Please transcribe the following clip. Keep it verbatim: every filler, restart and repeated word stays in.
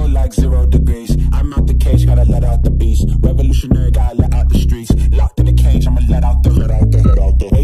feel like zero degrees. I'm out the cage, gotta let out the beast. Revolutionary, gotta let out the streets. Locked in a cage, I'ma let out the, let out the, let out the.